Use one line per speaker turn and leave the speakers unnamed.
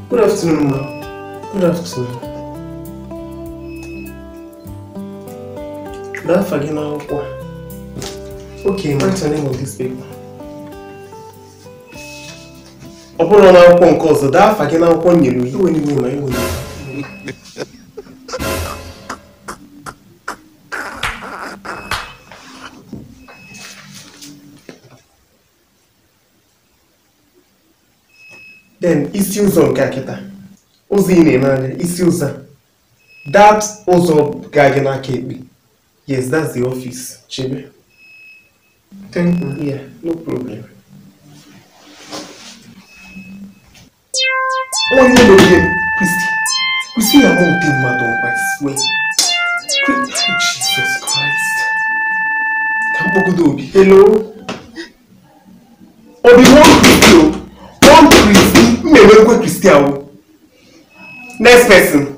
Good afternoon, ma. Good afternoon. That's again now. Okay, my turning on this paper. Upon our phone calls, so that again now upon you. You anyway, my own. Then isi ụzọ nke akịta ụzọ ị na-eme isi ụzọ that ụzọ ga-aga n'aka ekpe. Yes, that's the office. Chebe. Thank you. Yeah, no problem. Onye na-eje Christy na mo dị mmadụ I swear. Jesus Christ. Ka mkpọgodo Obi. Hello. Obi one Christy. One Christy. Mmemme Christy ahụ. Next person.